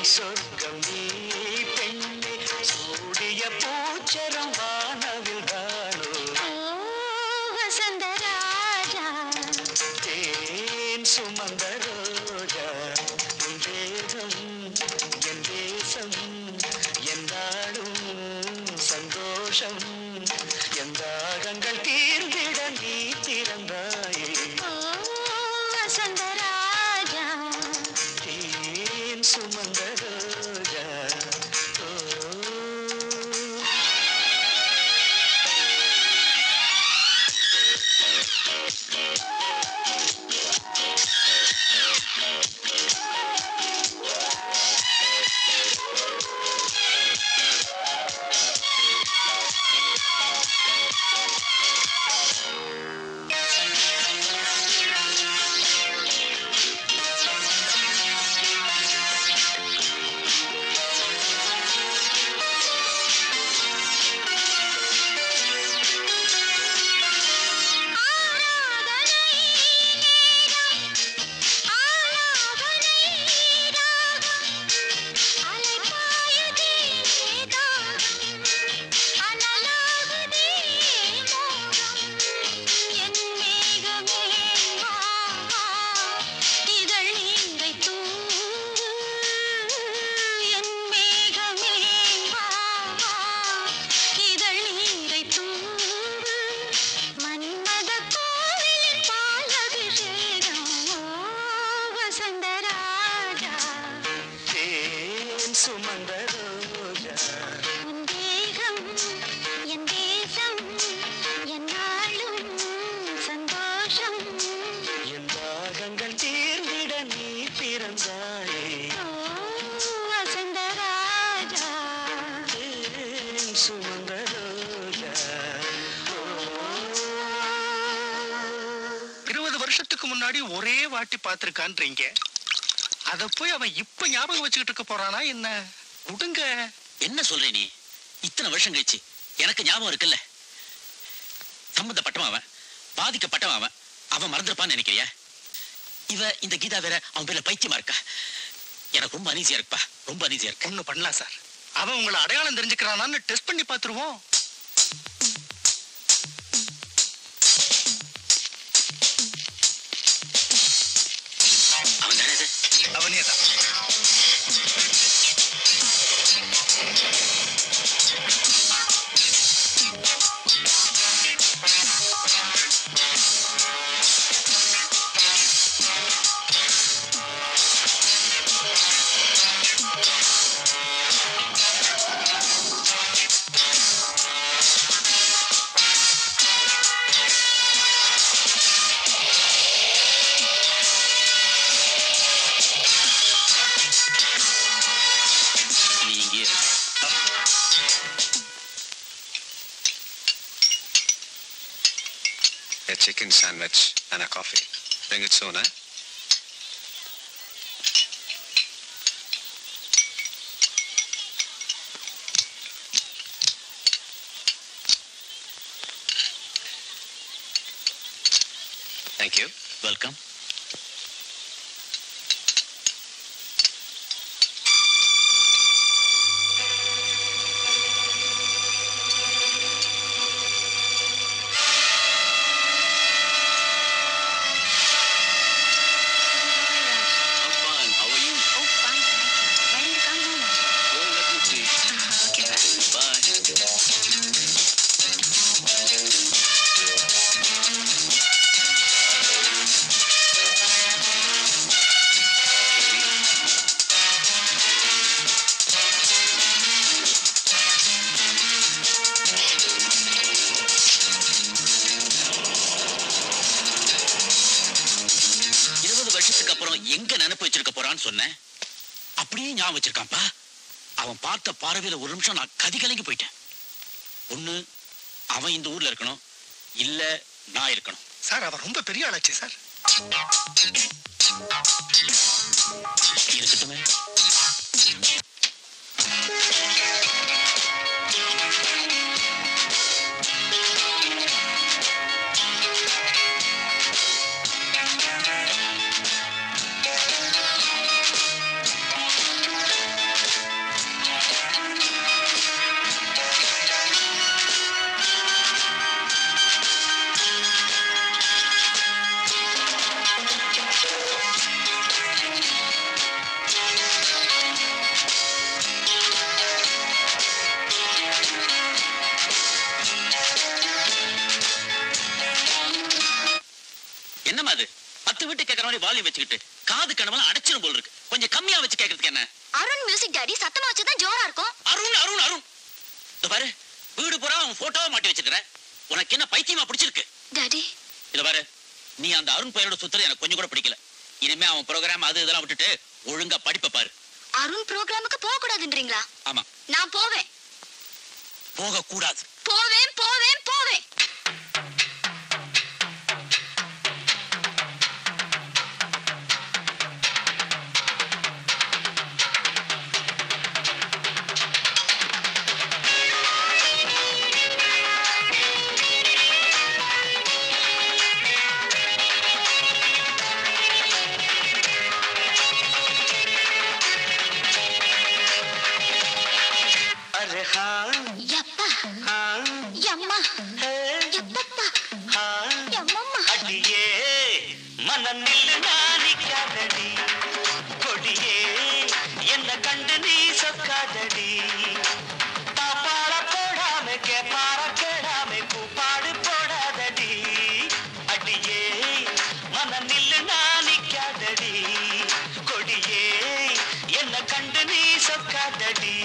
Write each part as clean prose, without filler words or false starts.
சொர்க்கம் நீ பெண்ணே சூடிய பூச்சரம் வானவில் தானோ வசந்த ராஜா தேன் சுமந்த ரோஜா உன் தேசம் என் தேசம் எந்தாடும் சந்தோஷம் என் தாகங்கள் தீர்ந்திட நீ திறந்தாயே வசந்த ராஜா தேன் சுமந்த ரோஜா சுமந்த ரோஜா உன் தேகம் என் தேசம் என்னாலும் சந்தோஷம் என் தாகங்கள் தீர்ந்திட நீ பிறந்தாயே வசந்த ராஜா தேன் சுமந்த ரோஜா 20 வருஷத்துக்கு முன்னாடி ஒரே வாட்டி பார்த்திருக்கான்றீங்க. அத போய் அவன் இப்ப ஞாபகம் வச்சுக்கிட்டு இருக்க போறானா என்ன? விடுங்க. என்ன சொல்ற நீ? இத்தனை வருஷம் கழிச்சு எனக்கு ஞாபகம் இருக்குல்ல. சம்பந்தப்பட்டவன் அவன், பாதிக்கப்பட்டவன் அவன். அவன் மறந்துருப்பான்னு நினைக்கிறியா? இவ இந்த கீதா வேற அவன் பேர்ல பைத்தியமா இருக்கா. எனக்கு ரொம்ப அனீசியா இருக்குப்பா, ரொம்ப அனீசியா இருக்கு. ஒண்ணு பண்ணலாம் சார். அவன் உங்களை அடையாளம் தெரிஞ்சுக்கிறானான்னு டெஸ்ட் பண்ணி பார்த்துருவோம். அவன் தானே இது? அவனே தான். A chicken sandwich and a coffee. Bring it soon, eh? Thank you. Welcome. எங்க நினைப்பு வச்சிருக்க போறான்னு சொன்னேன். அப்படியே ஞாபகம் வச்சிருக்கான்ப்பா. அவன் பார்த்த பார்வையில ஒரு நிமிஷம் நான் கதிகலங்கி போயிட்டேன். ஒண்ணு அவன் இந்த ஊர்ல இருக்கணும், இல்ல நான் இருக்கணும். சார் அவன் ரொம்ப பெரிய ஆளாச்சு சார். இருக்கட்டுமே. மாதிரி வால்யூம் வச்சுக்கிட்டு காது கனவெல்லாம் அடைச்சிரும் போல இருக்கு. கொஞ்சம் கம்மியா வச்சு கேட்கறதுக்கு என்ன? அருண் மியூசிக் டாடி, சத்தமா வச்சுதான் ஜோரா இருக்கும். அருண் அருண் அருண் இத பாரு, வீடு பூரா அவன் போட்டோவை மாட்டி வச்சிருக்கிற. உனக்கு என்ன பைத்தியமா பிடிச்சிருக்கு? டாடி இத பாரு, நீ அந்த அருண் பையனோட சுத்துறது எனக்கு கொஞ்சம் கூட பிடிக்கல. இனிமே அவன் ப்ரோக்ராம் அது இதெல்லாம் விட்டுட்டு ஒழுங்கா படிப்பை பாரு. அருண் ப்ரோக்ராமுக்கு போக கூடாதுன்றீங்களா? ஆமா, நான் போவேன். போக கூடாது. போவேன் போவேன் போவேன். अरे हाँ யப்பா हाँ யம்மா है யப்பப்பா हाँ யம்மம்மா. அடியே மனநில் நானிக்காதடி கொடியே என்ன கண்டு நீ சொக்காதடி தாப்பாள போடாம கேப்பார கேடாம கூப்பாடு போடாதடி அடியே மனநில் நானிக்காதடி கொடியே என்ன கண்டு நீ சொக்காதடி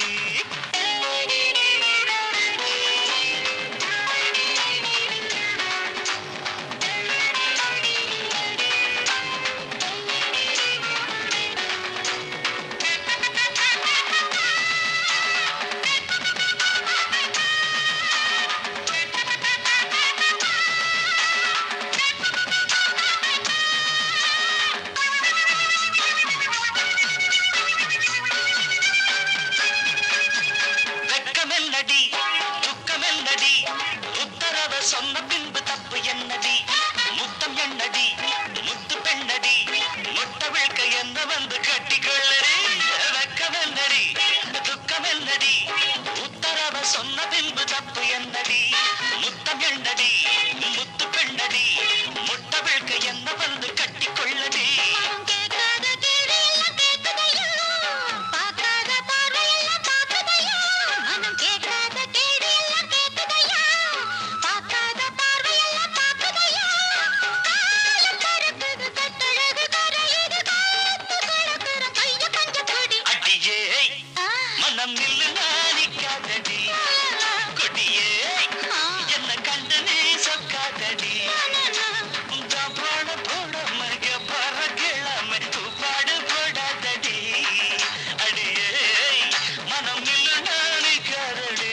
வெட்கமெல்லடி துக்கமெல்லடி உத்தரவ சொன்ன பின்பு தப்பு என்னடி முத்தம் என்னடி முத்து பெண்ணடி முட்ட விழ்க்க என்ன வந்து கட்டிக்கொள்ளடி வெட்கமெல்லடி துக்கமெல்லடி உத்தரவ சொன்ன பின்பு தப்பு என்னடி முத்தம் என்னடி முத்து பெண்ணடி முட்ட விழ்க்க என்ன வந்து கட்டிக்கொள்ளடி மனம் கேட்காத கேள்வி எல்லாம் கேட்குதையா, பார்க்காத பார்வை எல்லாம் பார்க்குதையா. மனம் கேட்காத கேள்வி எல்லாம் கேட்குதையா, பார்க்காத பார்வை எல்லாம் பார்க்குதையா. காலம் கருக்குது கட்டழகு கரையுது காத்து கலக்குற கைய கொஞ்சம் கொடி. அடியே ஆ, மனம் நில்லு நாணிக்காதடி கொடியே என்ன கண்டு நீ சொக்காதடி போட போட மக பறக்கிழம தூப்பாடு போடாதடி அடியே மனம் நில்லு நாணிக்காதடி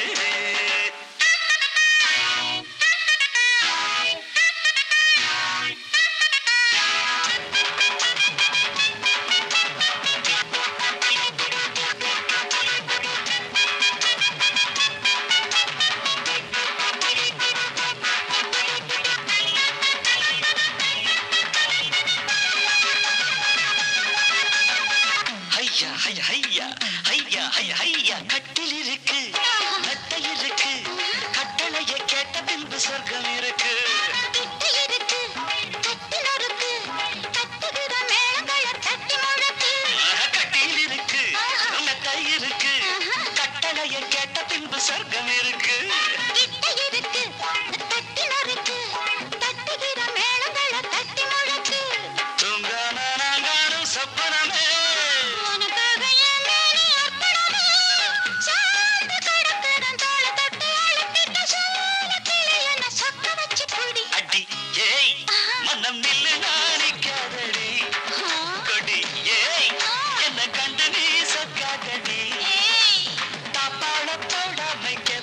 ஐயா ஐயா ஐயா ஐயா ஐயா ஐயா கட்டில் இருக்கு நட்டை இருக்கு கட்டளையை கேட்ட பின்பு சொர்க்கம் இருக்கு கிட்ட இருக்கு கட்டில் இருக்கு கட்டுகிற மேளங்களை தட்டி முழக்கு. கட்டில் இருக்கு நட்டை இருக்கு கட்டளையை கேட்ட பின்பு சொர்க்கம் இருக்கு கிட்ட இருக்கு கட்டில் இருக்கு கட்டுகிற மேளங்களை தட்டி முழக்கு. தூங்கான நாங்கானும் சொப்பனமே உனக்காக என் மேனி அர்ப்பணமே. சார்ந்து கிடக்கிற தோளை தொட்டு அழுத்திட்ட சோல கிளி என்ன சொக்க வச்சு புடி. அடி ஏய் மனம் நில்லு நாணிக்காதடி கொடி ஏய் என்ன கண்டு நீ சொக்காதடி ஏய் தாப்பாள போடாம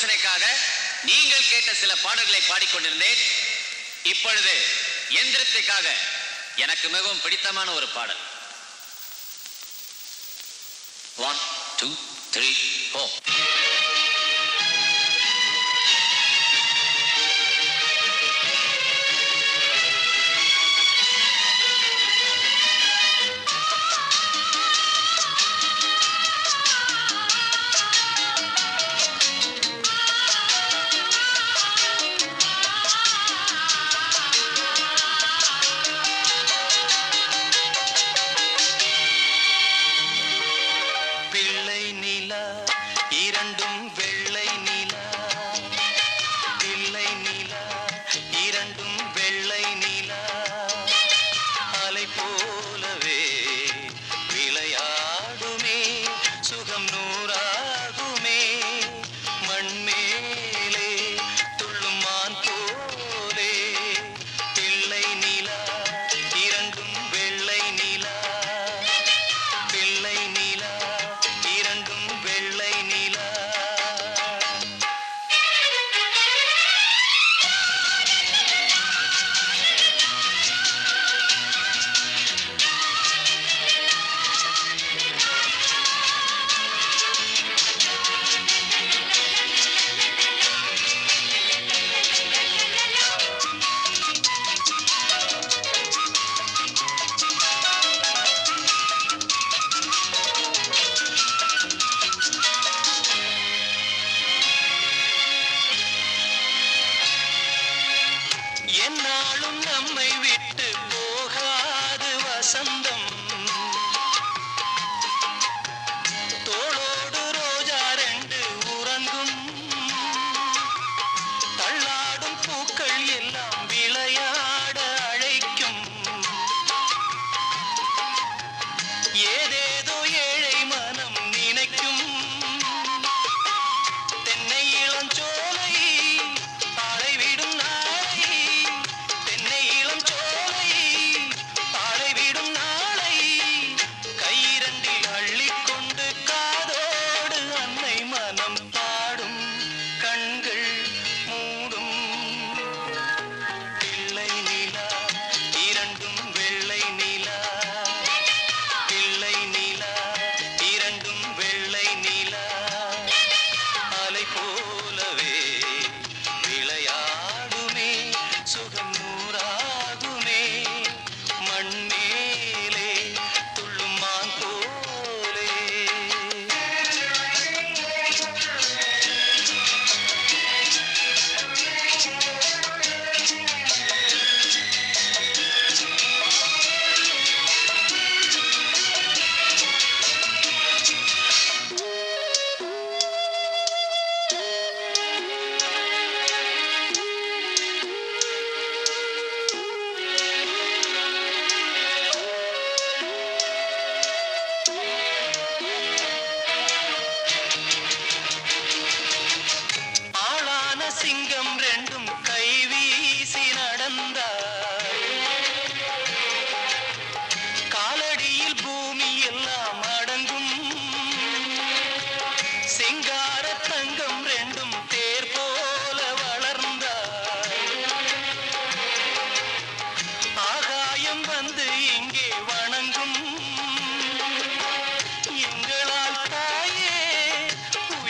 யோசனைக்காக நீங்கள் கேட்ட சில பாடல்களை பாடிக்கொண்டிருந்தேன். இப்பொழுது எந்திரத்திற்காக எனக்கு மிகவும் பிடித்தமான ஒரு பாடல். 1 2 3 4.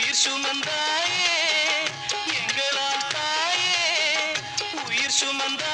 சுமந்தாயே எங்களால் தாயே உயிர் சுமந்தா